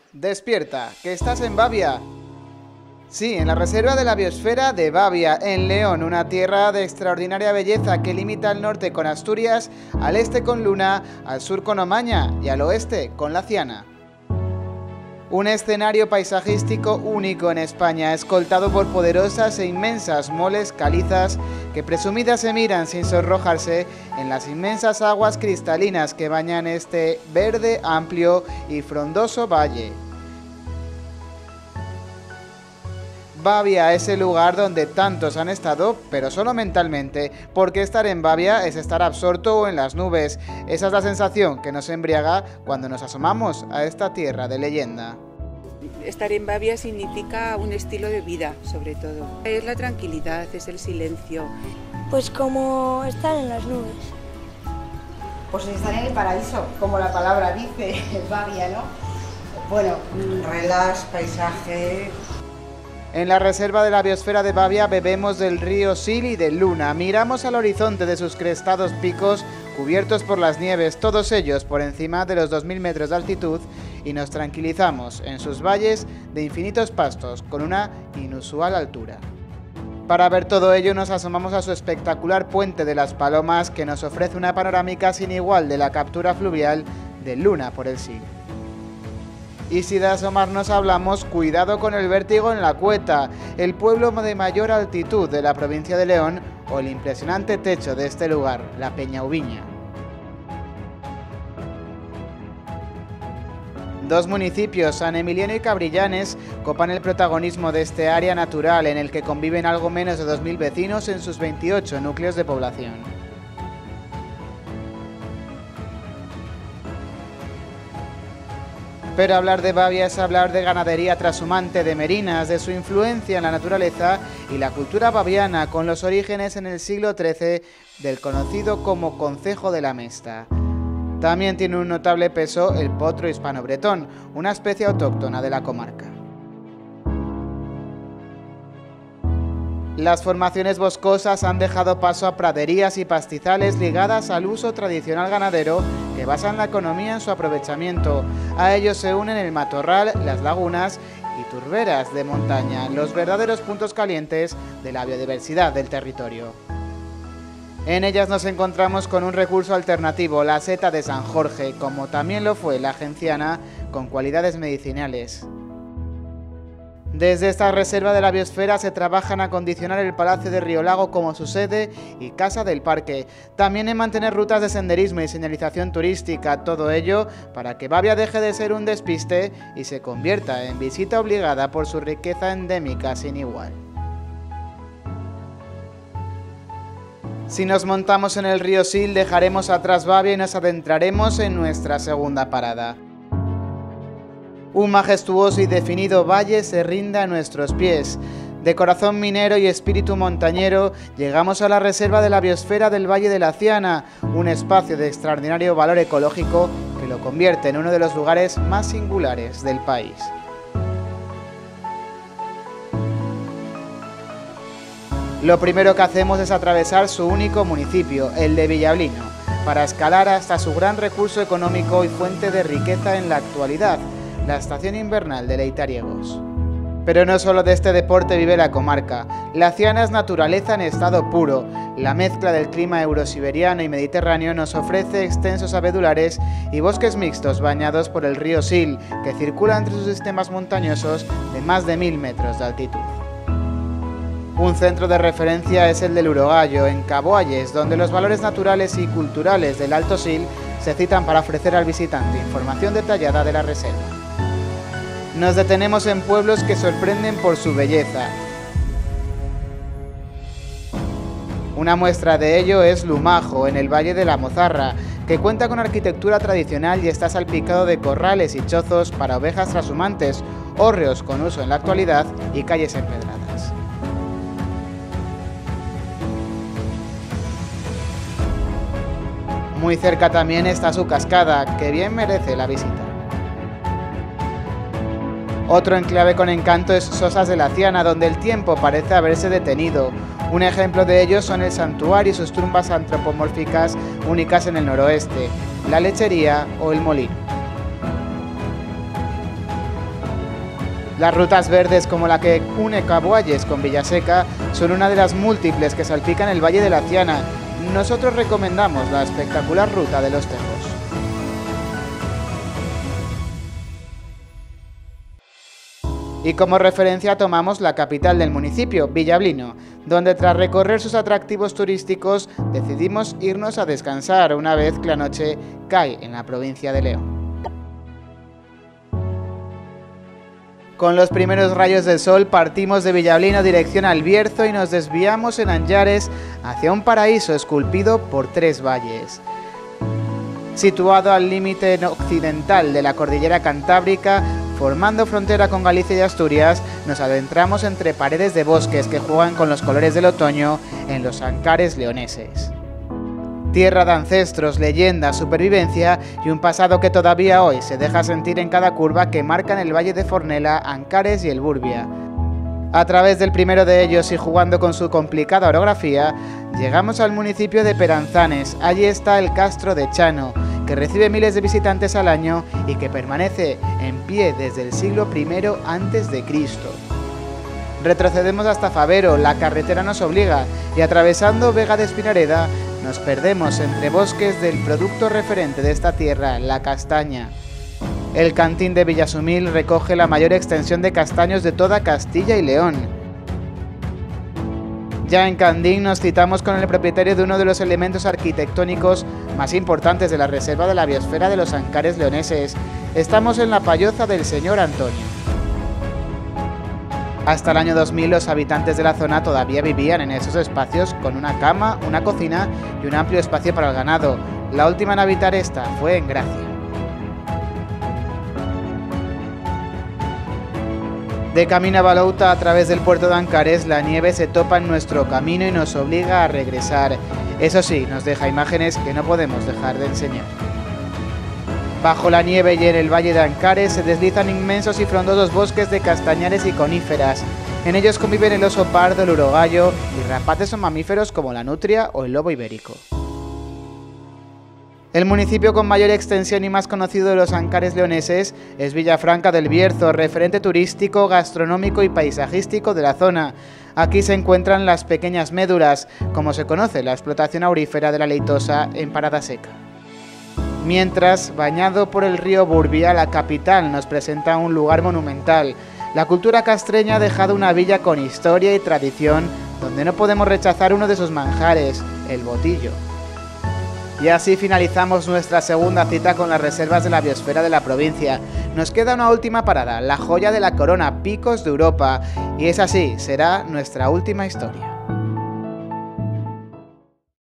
Despierta, que estás en Babia. Sí, en la reserva de la biosfera de Babia, en León, una tierra de extraordinaria belleza que limita al norte con Asturias, al este con Luna, al sur con Omaña y al oeste con Laciana. Un escenario paisajístico único en España, escoltado por poderosas e inmensas moles calizas que presumidas se miran sin sonrojarse en las inmensas aguas cristalinas que bañan este verde, amplio y frondoso valle. Babia es el lugar donde tantos han estado, pero solo mentalmente, porque estar en Babia es estar absorto o en las nubes. Esa es la sensación que nos embriaga cuando nos asomamos a esta tierra de leyenda. Estar en Babia significa un estilo de vida, sobre todo. Es la tranquilidad, es el silencio. Pues como estar en las nubes. Pues estar en el paraíso, como la palabra dice, Babia, ¿no? Bueno, relax, paisaje. En la reserva de la biosfera de Babia bebemos del río Sil y del Luna, miramos al horizonte de sus crestados picos cubiertos por las nieves, todos ellos por encima de los 2000 metros de altitud, y nos tranquilizamos en sus valles de infinitos pastos con una inusual altura. Para ver todo ello nos asomamos a su espectacular puente de las Palomas que nos ofrece una panorámica sin igual de la captura fluvial del Luna por el Sil. Y si de asomarnos hablamos, cuidado con el vértigo en La Cueta, el pueblo de mayor altitud de la provincia de León, o el impresionante techo de este lugar, la Peña Ubiña. Dos municipios, San Emiliano y Cabrillanes, copan el protagonismo de este área natural en el que conviven algo menos de 2000 vecinos en sus 28 núcleos de población. Pero hablar de Babia es hablar de ganadería trashumante, de merinas, de su influencia en la naturaleza y la cultura baviana, con los orígenes en el siglo XIII del conocido como Concejo de la Mesta. También tiene un notable peso el potro hispano-bretón, una especie autóctona de la comarca. Las formaciones boscosas han dejado paso a praderías y pastizales ligadas al uso tradicional ganadero que basan la economía en su aprovechamiento. A ellos se unen el matorral, las lagunas y turberas de montaña, los verdaderos puntos calientes de la biodiversidad del territorio. En ellas nos encontramos con un recurso alternativo, la seta de San Jorge, como también lo fue la genciana, con cualidades medicinales. Desde esta reserva de la biosfera se trabaja en acondicionar el Palacio de Riolago como su sede y Casa del Parque, también en mantener rutas de senderismo y señalización turística, todo ello para que Babia deje de ser un despiste y se convierta en visita obligada por su riqueza endémica sin igual. Si nos montamos en el río Sil, dejaremos atrás Babia y nos adentraremos en nuestra segunda parada. Un majestuoso y definido valle se rinde a nuestros pies. De corazón minero y espíritu montañero, llegamos a la reserva de la biosfera del Valle de Laciana, un espacio de extraordinario valor ecológico que lo convierte en uno de los lugares más singulares del país. Lo primero que hacemos es atravesar su único municipio, el de Villablino, para escalar hasta su gran recurso económico y fuente de riqueza en la actualidad, la estación invernal de Leitariegos. Pero no solo de este deporte vive la comarca. Laciana es naturaleza en estado puro. La mezcla del clima eurosiberiano y mediterráneo nos ofrece extensos abedulares y bosques mixtos bañados por el río Sil, que circula entre sus sistemas montañosos de más de 1000 metros de altitud. Un centro de referencia es el del Urogallo, en Caboalles, donde los valores naturales y culturales del Alto Sil se citan para ofrecer al visitante información detallada de la reserva. Nos detenemos en pueblos que sorprenden por su belleza. Una muestra de ello es Lumajo, en el Valle de la Mozarra, que cuenta con arquitectura tradicional y está salpicado de corrales y chozos para ovejas trashumantes, hórreos con uso en la actualidad y calles empedradas. Muy cerca también está su cascada, que bien merece la visita. Otro enclave con encanto es Sosas de Laciana, donde el tiempo parece haberse detenido. Un ejemplo de ello son el santuario y sus tumbas antropomórficas únicas en el noroeste, la lechería o el molino. Las rutas verdes como la que une Cabualles con Villaseca son una de las múltiples que salpican el Valle de la Ciana. Nosotros recomendamos la espectacular Ruta de los Tejos. Y como referencia tomamos la capital del municipio, Villablino, donde tras recorrer sus atractivos turísticos decidimos irnos a descansar una vez que la noche cae en la provincia de León. Con los primeros rayos del sol partimos de Villablino dirección al Bierzo y nos desviamos en Anllares hacia un paraíso esculpido por 3 valles. Situado al límite occidental de la cordillera Cantábrica, formando frontera con Galicia y Asturias, nos adentramos entre paredes de bosques que juegan con los colores del otoño en los Ancares leoneses. Tierra de ancestros, leyendas, supervivencia y un pasado que todavía hoy se deja sentir en cada curva que marcan el Valle de Fornela, Ancares y el Burbia. A través del primero de ellos y jugando con su complicada orografía, llegamos al municipio de Peranzanes. Allí está el Castro de Chano, que recibe miles de visitantes al año y que permanece en pie desde el siglo I a.C. Retrocedemos hasta Favero, la carretera nos obliga, y atravesando Vega de Espinareda, nos perdemos entre bosques del producto referente de esta tierra, la castaña. El Cantín de Villasumil recoge la mayor extensión de castaños de toda Castilla y León. Ya en Candín nos citamos con el propietario de uno de los elementos arquitectónicos más importantes de la Reserva de la Biosfera de los Ancares leoneses. Estamos en la Palloza del Señor Antonio. Hasta el año 2000 los habitantes de la zona todavía vivían en esos espacios con una cama, una cocina y un amplio espacio para el ganado. La última en habitar esta fue en Gracia. De camino a Balouta a través del puerto de Ancares, la nieve se topa en nuestro camino y nos obliga a regresar. Eso sí, nos deja imágenes que no podemos dejar de enseñar. Bajo la nieve y en el valle de Ancares se deslizan inmensos y frondosos bosques de castañares y coníferas. En ellos conviven el oso pardo, el urogallo y rapaces o mamíferos como la nutria o el lobo ibérico. El municipio con mayor extensión y más conocido de los Ancares leoneses es Villafranca del Bierzo, referente turístico, gastronómico y paisajístico de la zona. Aquí se encuentran las pequeñas médulas, como se conoce la explotación aurífera de la Leitosa en Parada Seca. Mientras, bañado por el río Burbia, la capital nos presenta un lugar monumental. La cultura castreña ha dejado una villa con historia y tradición, donde no podemos rechazar uno de sus manjares, el botillo. Y así finalizamos nuestra segunda cita con las reservas de la biosfera de la provincia. Nos queda una última parada, la joya de la corona, Picos de Europa, y esa sí, será nuestra última historia.